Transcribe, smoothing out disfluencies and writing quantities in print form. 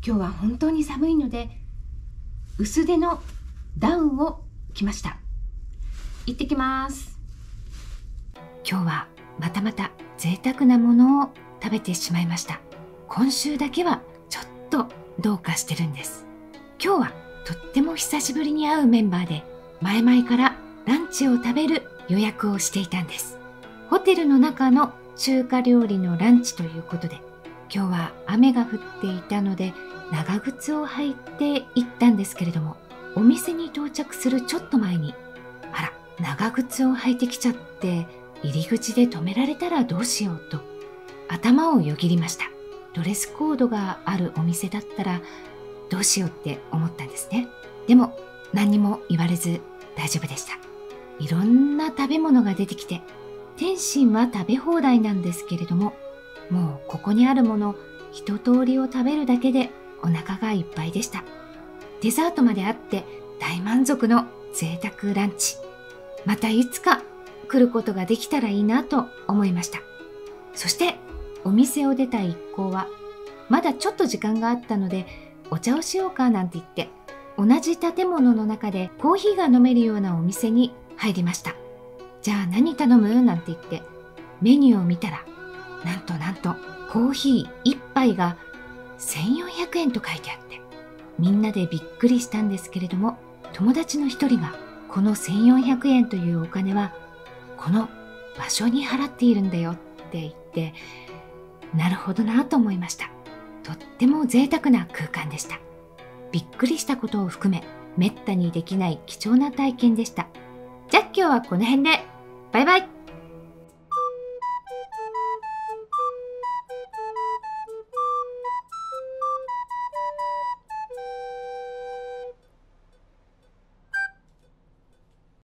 今日は本当に寒いので薄手のダウンを着ました。行ってきます。今日はまた贅沢なものを食べてしまいました。今週だけはちょっとどうかしてるんです。今日はとっても久しぶりに会うメンバーで、前々からランチを食べる予約をしていたんです。ホテルの中の中華料理のランチということで、今日は雨が降っていたので長靴を履いて行ったんですけれども、お店に到着するちょっと前に、あら、長靴を履いてきちゃって入り口で止められたらどうしようと頭をよぎりました。ドレスコードがあるお店だったらどうしようって思ったんですね。でも何にも言われず大丈夫でした。いろんな食べ物が出てきて、点心は食べ放題なんですけれども、もうここにあるもの一通りを食べるだけでお腹がいっぱいでした。デザートまであって大満足の贅沢ランチ。またいつか来ることができたらいいなと思いました。そしてお店を出た一行は、まだちょっと時間があったのでお茶をしようかなんて言って、同じ建物の中でコーヒーが飲めるようなお店に入りました。じゃあ何頼むなんて言ってメニューを見たら、なんとコーヒー1杯が1400円と書いてあって、みんなでびっくりしたんですけれども、友達の一人がこの1400円というお金はこの場所に払っているんだよって言って、なるほどなと思いました。とっても贅沢な空間でした。びっくりしたことを含め、めったにできない貴重な体験でした。じゃあ今日はこの辺で。バイバイ。